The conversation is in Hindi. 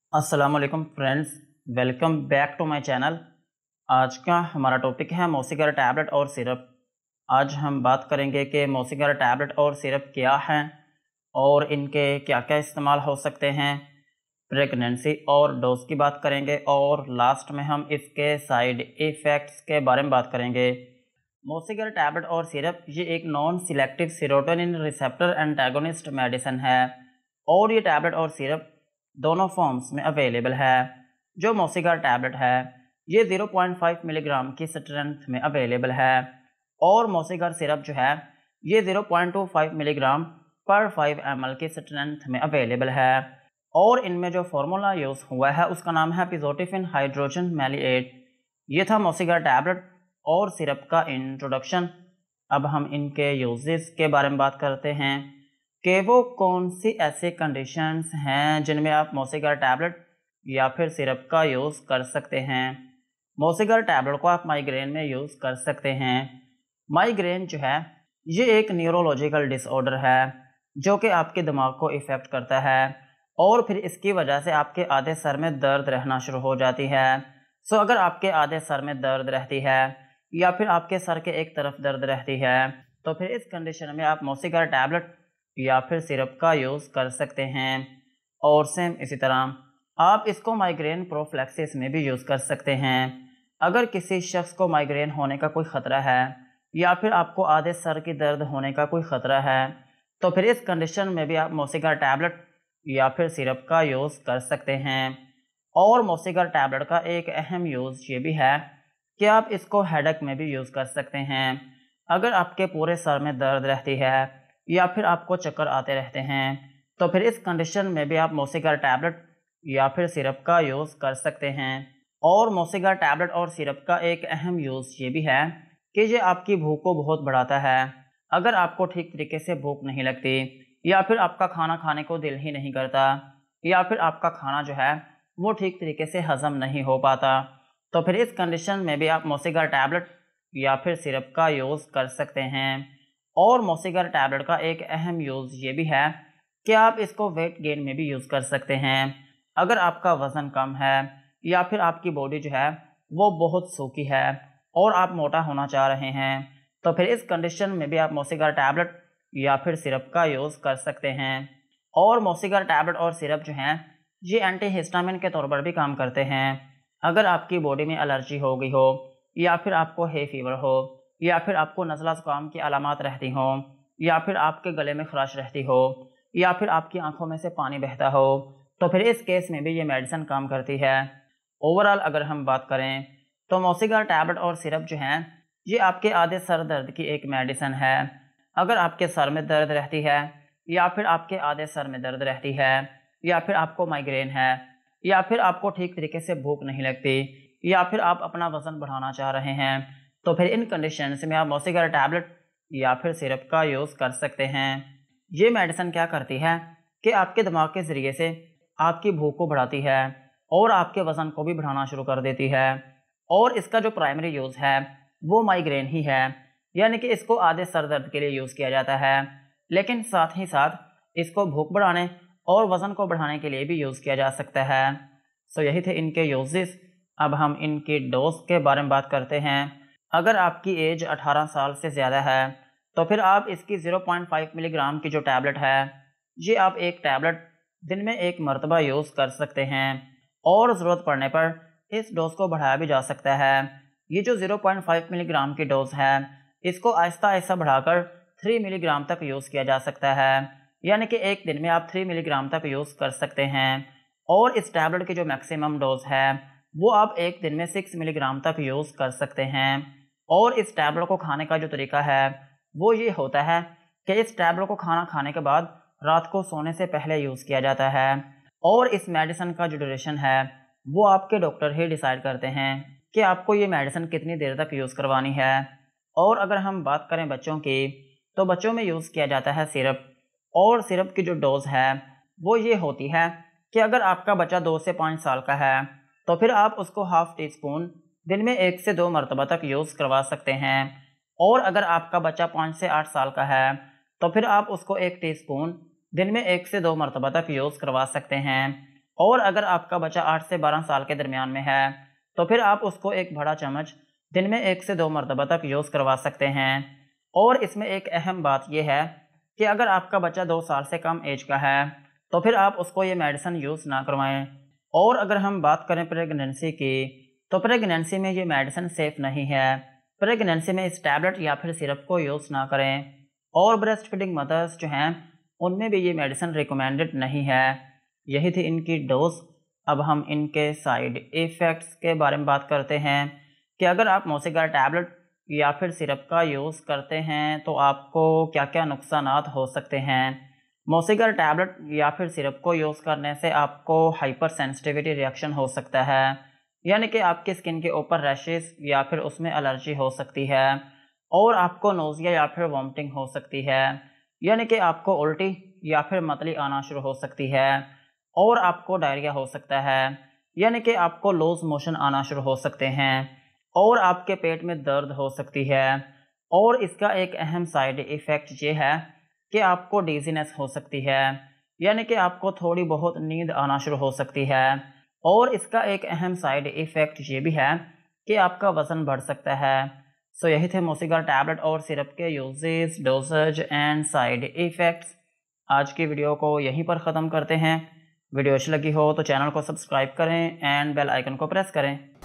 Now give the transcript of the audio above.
अस्सलाम वालेकुम friends, welcome back to my channel. आज का हमारा टॉपिक है मोसिगर टैबलेट और सिरप। आज हम बात करेंगे कि मोसिगर टैबलेट और सिरप क्या हैं और इनके क्या क्या इस्तेमाल हो सकते हैं। प्रेगनेंसी और डोज की बात करेंगे और लास्ट में हम इसके साइड इफ़ेक्ट्स के बारे में बात करेंगे। मोसिगर टैबलेट और सिरप ये एक non selective serotonin receptor antagonist medicine है और ये टैबलेट और सिरप दोनों फॉर्म्स में अवेलेबल है। जो मोसिगर टैबलेट है ये 0.5 मिलीग्राम की स्ट्रेंथ में अवेलेबल है और मोसिगर सिरप जो है ये 0.25 मिलीग्राम पर 5 ml की स्ट्रेंथ में अवेलेबल है। और इनमें जो फार्मूला यूज़ हुआ है उसका नाम है पिजोटिफिन हाइड्रोजन मैलिएट। ये था मोसिगर टैबलेट और सिरप का इंट्रोडक्शन। अब हम इनके यूजेस के बारे में बात करते हैं कि वो कौन सी ऐसी कंडीशंस हैं जिनमें आप मोसिगर टैबलेट या फिर सिरप का यूज़ कर सकते हैं। मोसिगर टैबलेट को आप माइग्रेन में यूज़ कर सकते हैं। माइग्रेन जो है ये एक न्यूरोलॉजिकल डिसऑर्डर है जो कि आपके दिमाग को इफ़ेक्ट करता है और फिर इसकी वजह से आपके आधे सर में दर्द रहना शुरू हो जाती है। सो अगर आपके आधे सर में दर्द रहती है या फिर आपके सर के एक तरफ दर्द रहती है तो फिर इस कंडीशन में आप मोसिगर टैबलेट या फिर सिरप का यूज़ कर सकते हैं। और सेम इसी तरह आप इसको माइग्रेन प्रोफिलैक्सिस में भी यूज़ कर सकते हैं। अगर किसी शख्स को माइग्रेन होने का कोई ख़तरा है या फिर आपको आधे सर की दर्द होने का कोई ख़तरा है तो फिर इस कंडीशन में भी आप मोसिगर टैबलेट या फिर सिरप का यूज़ कर सकते हैं। और मोसिगर टैबलेट का एक अहम यूज़ ये भी है कि आप इसको हेडेक में भी यूज़ कर सकते हैं। अगर आपके पूरे सर में दर्द रहती है या फिर आपको चक्कर आते रहते हैं तो फिर इस कंडीशन में भी आप मोसिगर टैबलेट या फिर सिरप का यूज़ कर सकते हैं। और मोसिगर टैबलेट और सिरप का एक अहम यूज़ ये भी है कि ये आपकी भूख को बहुत बढ़ाता है। अगर आपको ठीक तरीके से भूख नहीं लगती या फिर आपका खाना खाने को दिल ही नहीं करता या फिर आपका खाना जो है वो ठीक तरीके से हज़म नहीं हो पाता तो फिर इस कंडीशन में भी आप मोसिगर टैबलेट या फिर सिरप का यूज़ कर सकते हैं। और मोसिगर टैबलेट का एक अहम यूज़ ये भी है कि आप इसको वेट गेन में भी यूज़ कर सकते हैं। अगर आपका वज़न कम है या फिर आपकी बॉडी जो है वो बहुत सूखी है और आप मोटा होना चाह रहे हैं तो फिर इस कंडीशन में भी आप मोसिगर टैबलेट या फिर सिरप का यूज़ कर सकते हैं। और मोसिगर टैबलेट और सिरप जो हैं ये एंटीहिस्टामिन के तौर पर भी काम करते हैं। अगर आपकी बॉडी में एलर्जी हो गई हो या फिर आपको हे फीवर हो या फिर आपको नज़ला ज़ुकाम की अलामात रहती हों या फिर आपके गले में खराश रहती हो या फिर आपकी आंखों में से पानी बहता हो तो फिर इस केस में भी ये मेडिसिन काम करती है। ओवरऑल अगर हम बात करें तो मोसिगर टैबलेट और सिरप जो हैं ये आपके आधे सर दर्द की एक मेडिसिन है। अगर आपके सर में दर्द रहती है या फिर आपके आधे सर में दर्द रहती है या फिर आपको माइग्रेन है या फिर आपको ठीक तरीके से भूख नहीं लगती या फिर आप अपना वज़न बढ़ाना चाह रहे हैं तो फिर इन कंडीशंस में आप मोसिगर टैबलेट या फिर सिरप का यूज़ कर सकते हैं। ये मेडिसिन क्या करती है कि आपके दिमाग के ज़रिए से आपकी भूख को बढ़ाती है और आपके वज़न को भी बढ़ाना शुरू कर देती है। और इसका जो प्राइमरी यूज़ है वो माइग्रेन ही है, यानी कि इसको आधे सर दर्द के लिए यूज़ किया जाता है, लेकिन साथ ही साथ इसको भूख बढ़ाने और वज़न को बढ़ाने के लिए भी यूज़ किया जा सकता है। सो यही थे इनके यूजेस। अब हम इनकी डोज के बारे में बात करते हैं। अगर आपकी एज 18 साल से ज़्यादा है तो फिर आप इसकी 0.5 मिलीग्राम की जो टैबलेट है ये आप एक टैबलेट दिन में एक मरतबा यूज़ कर सकते हैं और ज़रूरत पड़ने पर इस डोज को बढ़ाया भी जा सकता है। ये जो 0.5 मिलीग्राम की डोज है इसको आहिस्ता आहिस्ता बढ़ाकर 3 मिलीग्राम तक यूज़ किया जा सकता है, यानी कि एक दिन में आप 3 मिलीग्राम तक यूज़ कर सकते हैं। और इस टैबलेट की जो मैक्सिमम डोज है वो आप एक दिन में 6 मिलीग्राम तक यूज़ कर सकते हैं। और इस टैबलेट को खाने का जो तरीका है वो ये होता है कि इस टैबलेट को खाना खाने के बाद रात को सोने से पहले यूज़ किया जाता है और इस मेडिसिन का जो ड्यूरेशन है वो आपके डॉक्टर ही डिसाइड करते हैं कि आपको ये मेडिसिन कितनी देर तक यूज़ करवानी है। और अगर हम बात करें बच्चों की तो बच्चों में यूज़ किया जाता है सिरप। और सिरप की जो डोज़ है वो ये होती है कि अगर आपका बच्चा 2 से 5 साल का है तो फिर आप उसको हाफ़ टी स्पून दिन में 1 से 2 मरतबा तक यूज़ करवा सकते हैं। और अगर आपका बच्चा 5 से 8 साल का है तो फिर आप उसको 1 टीस्पून दिन में 1 से 2 मरतबा तक यूज़ करवा सकते हैं। और अगर आपका बच्चा 8 से 12 साल के दरमियान में है तो फिर आप उसको एक बड़ा चम्मच दिन में 1 से 2 मरतबा तक यूज़ करवा सकते हैं। और इसमें एक अहम बात यह है कि अगर आपका बच्चा 2 साल से कम एज का है तो फिर आप उसको ये मेडिसिन यूज़ ना करवाएं। और अगर हम बात करें प्रेगनेंसी की, तो प्रेगनेंसी में ये मेडिसिन सेफ़ नहीं है। प्रेगनेंसी में इस टैबलेट या फिर सिरप को यूज़ ना करें। और ब्रेस्ट फीडिंग मदर्स जो हैं उनमें भी ये मेडिसिन रिकमेंडेड नहीं है। यही थी इनकी डोज। अब हम इनके साइड इफ़ेक्ट्स के बारे में बात करते हैं कि अगर आप मोसेगर टैबलेट या फिर सिरप का यूज़ करते हैं तो आपको क्या क्या नुकसानात हो सकते हैं। मोसेगर टैबलेट या फिर सिरप को यूज़ करने से आपको हाइपर सेंसिटिविटी रिएक्शन हो सकता है, यानी कि आपकी स्किन के ऊपर रैशेस या फिर उसमें एलर्जी हो सकती है। और आपको नोज़िया या फिर वॉमिटिंग हो सकती है, यानी कि आपको उल्टी या फिर मतली आना शुरू हो सकती है। और आपको डायरिया हो सकता है, यानी कि आपको लूज़ मोशन आना शुरू हो सकते हैं। और आपके पेट में दर्द हो सकती है। और इसका एक अहम साइड इफ़ेक्ट ये है कि आपको डिज़ीनेस हो सकती है, यानी कि आपको थोड़ी बहुत नींद आना शुरू हो सकती है। और इसका एक अहम साइड इफ़ेक्ट ये भी है कि आपका वज़न बढ़ सकता है। सो यही थे मोसेगर टैबलेट और सिरप के uses, doses and side effects. आज की वीडियो को यहीं पर ख़त्म करते हैं। वीडियो अच्छी लगी हो तो चैनल को सब्सक्राइब करें एंड बेल आइकन को प्रेस करें।